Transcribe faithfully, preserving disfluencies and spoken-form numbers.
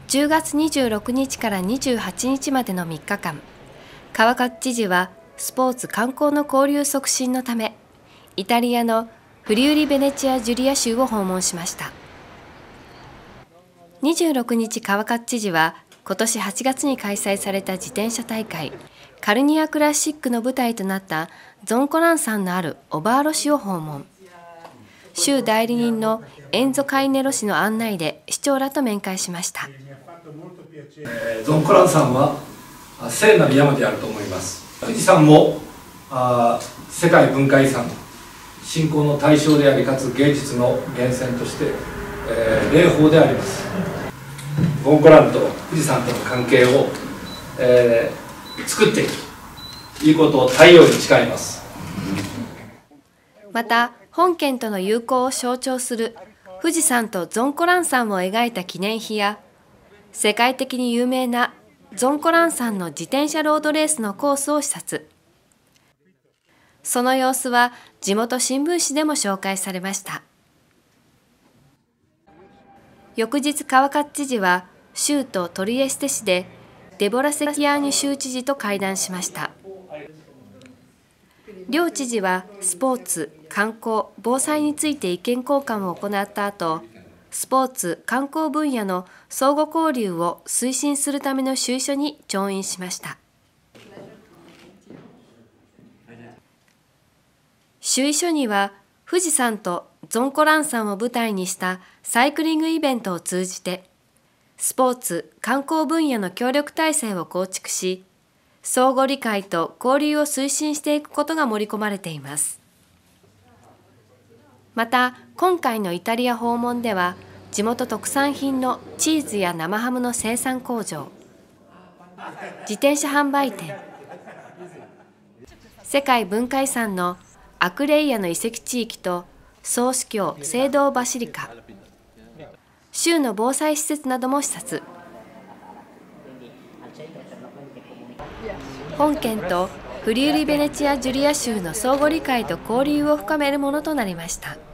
じゅうがつにじゅうろくにちからにじゅうはちにちまでのみっかかん、川勝知事はスポーツ観光の交流促進のため、イタリアのフリウリ・ベネチア・ジュリア州を訪問しました。にじゅうろくにち、川勝知事は今年はちがつに開催された自転車大会カルニアクラシックの舞台となったゾンコラン山のあるオバーロ市を訪問。州代理人のエンゾ・カイネロ氏の案内で市長らと面会しました。 ゾンコラン山は聖なる山であると思います。富士山もあ世界文化遺産、信仰の対象であり、かつ芸術の源泉として、えー、霊峰であります。ゾンコランと富士山との関係を、えー、作っていくということを太陽に誓います。 また、本県との友好を象徴する富士山とゾンコラン山を描いた記念碑や、世界的に有名なゾンコラン山の自転車ロードレースのコースを視察。その様子は地元新聞紙でも紹介されました。翌日、川勝知事は州都トリエステ市でデボラ・セキアーニ州知事と会談しました。両知事はスポーツ、観光、防災について意見交換を行った後、スポーツ・観光分野の相互交流を推進するための習書に調印しました。習意書には、富士山とゾンコラン山を舞台にしたサイクリングイベントを通じて、スポーツ・観光分野の協力体制を構築し、相互理解と交流を推進していくことが盛り込まれています。また、今回のイタリア訪問では、地元特産品のチーズや生ハムの生産工場、自転車販売店、世界文化遺産のアクレイアの遺跡地域と総主教聖堂バシリカ、州の防災施設なども視察。本県とフリウリ・ベネチア・ジュリア州の相互理解と交流を深めるものとなりました。